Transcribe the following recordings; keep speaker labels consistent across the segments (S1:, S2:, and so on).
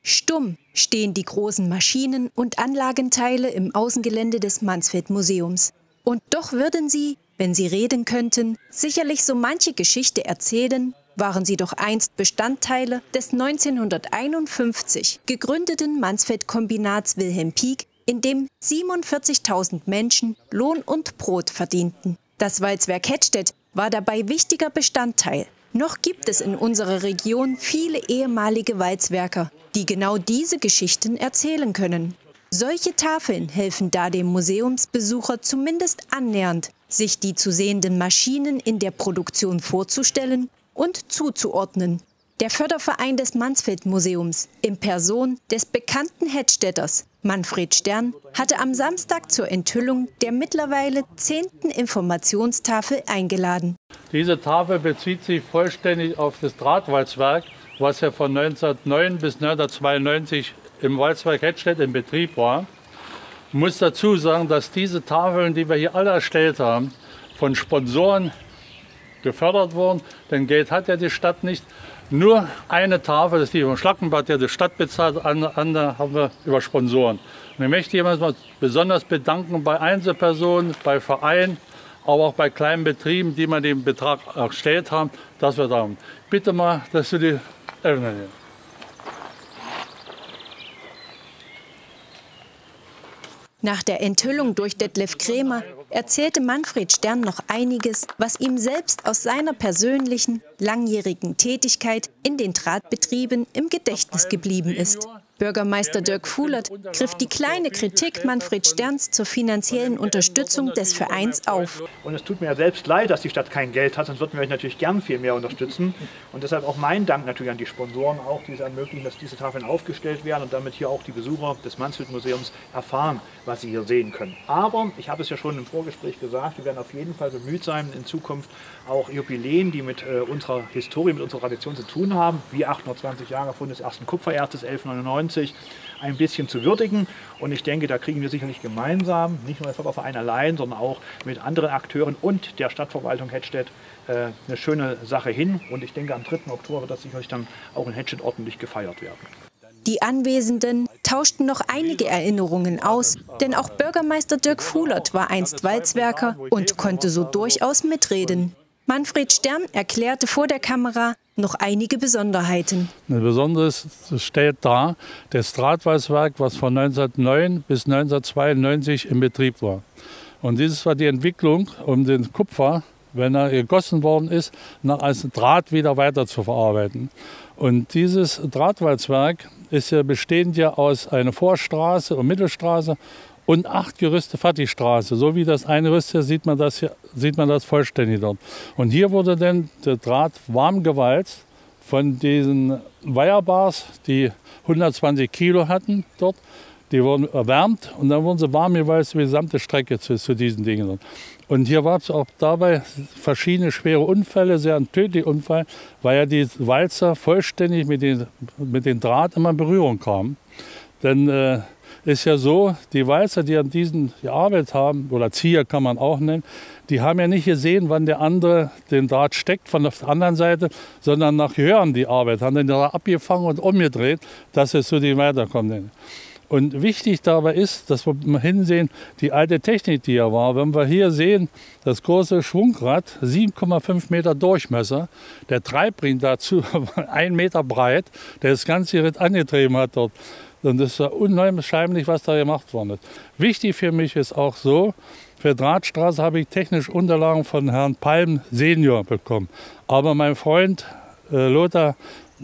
S1: Stumm stehen die großen Maschinen und Anlagenteile im Außengelände des Mansfeld-Museums. Und doch würden sie, wenn sie reden könnten, sicherlich so manche Geschichte erzählen, waren sie doch einst Bestandteile des 1951 gegründeten Mansfeld-Kombinats Wilhelm Pieck, in dem 47.000 Menschen Lohn und Brot verdienten. Das Walzwerk Hettstedt war dabei wichtiger Bestandteil. Noch gibt es in unserer Region viele ehemalige Walzwerker, die genau diese Geschichten erzählen können. Solche Tafeln helfen da dem Museumsbesucher zumindest annähernd, sich die zu sehenden Maschinen in der Produktion vorzustellen und zuzuordnen. Der Förderverein des Mansfeld-Museums in Person des bekannten Hettstädters Manfred Stern hatte am Samstag zur Enthüllung der mittlerweile 10. Informationstafel eingeladen.
S2: Diese Tafel bezieht sich vollständig auf das Drahtwalzwerk, was ja von 1909 bis 1992 im Walzwerk Hettstedt in Betrieb war. Ich muss dazu sagen, dass diese Tafeln, die wir hier alle erstellt haben, von Sponsoren gefördert wurden. Denn Geld hat ja die Stadt nicht. Nur eine Tafel, das ist die vom Schlackenbad, der die Stadt bezahlt, andere haben wir über Sponsoren. Und ich möchte jemanden mal besonders bedanken bei Einzelpersonen, bei Vereinen, aber auch bei kleinen Betrieben, die mir den Betrag erstellt haben, dass wir da haben. Bitte mal, dass du die öffnen.
S1: Nach der Enthüllung durch Detlef Krämer erzählte Manfred Stern noch einiges, was ihm selbst aus seiner persönlichen, langjährigen Tätigkeit in den Drahtbetrieben im Gedächtnis geblieben ist. Bürgermeister Dirk Fuhlert griff die kleine Kritik Manfred Sterns zur finanziellen Unterstützung des Vereins auf.
S3: Und es tut mir ja selbst leid, dass die Stadt kein Geld hat, sonst würden wir euch natürlich gern viel mehr unterstützen. Und deshalb auch mein Dank natürlich an die Sponsoren, auch die es ermöglichen, dass diese Tafeln aufgestellt werden und damit hier auch die Besucher des Mansfeld-Museums erfahren, was sie hier sehen können. Aber, ich habe es ja schon im Vorgespräch gesagt, wir werden auf jeden Fall bemüht sein, in Zukunft auch Jubiläen, die mit unserer Historie, mit unserer Tradition zu tun haben, wie 820 Jahre Fund des ersten Kupfererzes 1199, ein bisschen zu würdigen. Und ich denke, da kriegen wir sicherlich gemeinsam, nicht nur der Förderverein allein, sondern auch mit anderen Akteuren und der Stadtverwaltung Hettstedt eine schöne Sache hin. Und ich denke, am 3. Oktober wird das sicherlich dann auch in Hettstedt ordentlich gefeiert werden.
S1: Die Anwesenden tauschten noch einige Erinnerungen aus, denn auch Bürgermeister Dirk Fuhlert war einst Walzwerker und konnte so durchaus mitreden. Manfred Stern erklärte vor der Kamera noch einige Besonderheiten.
S2: Ein Besonderes steht da, das Drahtwalzwerk, was von 1909 bis 1992 in Betrieb war. Und dieses war die Entwicklung, um den Kupfer, wenn er gegossen worden ist, als Draht wieder weiter zu verarbeiten. Und dieses Drahtwalzwerk ist ja bestehend ja aus einer Vorstraße und Mittelstraße und 8 Gerüste Fertigstraße. So wie das eine Gerüst hier sieht man das vollständig dort. Und hier wurde dann der Draht warm gewalzt von diesen Wirebars, die 120 Kilo hatten dort. Die wurden erwärmt und dann wurden sie warm gewalzt über die gesamte Strecke zu diesen Dingen. Und hier gab es auch dabei verschiedene schwere Unfälle, sehr ein tödlicher Unfall, weil ja die Walzer vollständig mit dem Draht immer in Berührung kamen. Denn ist ja so, die Walzer, die an diesen gearbeitet haben, oder Zieher kann man auch nennen, die haben ja nicht gesehen, wann der andere den Draht steckt von der anderen Seite, sondern nach Hören die Arbeit, haben den Draht abgefangen und umgedreht, dass es zu dem weiterkommt. Und wichtig dabei ist, dass wir mal hinsehen, die alte Technik, die hier war. Wenn wir hier sehen, das große Schwungrad, 7,5 Meter Durchmesser, der Treibring dazu 1 Meter breit, der das ganze Ritt angetrieben hat dort. Und das ist unheimlich, was da gemacht worden ist. Wichtig für mich ist auch so, für Drahtstraße habe ich technische Unterlagen von Herrn Palm Senior bekommen. Aber mein Freund Lothar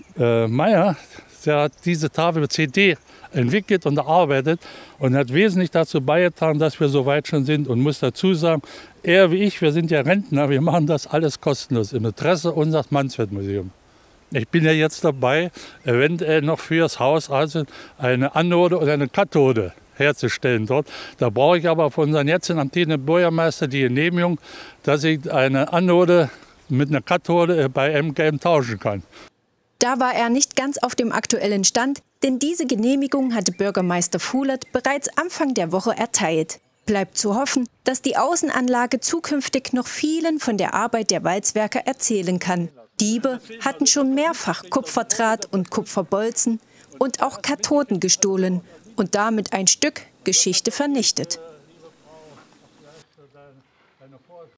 S2: Meyer, der hat diese Tafel mit CD entwickelt und erarbeitet und hat wesentlich dazu beigetragen, dass wir so weit schon sind. Und muss dazu sagen, er wie ich, wir sind ja Rentner, wir machen das alles kostenlos im Interesse unseres Mansfeld-Museums. Ich bin ja jetzt dabei, eventuell noch für das Haus also eine Anode oder eine Kathode herzustellen dort. Da brauche ich aber von unseren jetzigen amtierenden Bürgermeister die Genehmigung, dass ich eine Anode mit einer Kathode bei MGM tauschen kann.
S1: Da war er nicht ganz auf dem aktuellen Stand, denn diese Genehmigung hatte Bürgermeister Fuhlert bereits Anfang der Woche erteilt. Bleibt zu hoffen, dass die Außenanlage zukünftig noch vielen von der Arbeit der Walzwerker erzählen kann. Diebe hatten schon mehrfach Kupferdraht und Kupferbolzen und auch Kathoden gestohlen und damit ein Stück Geschichte vernichtet.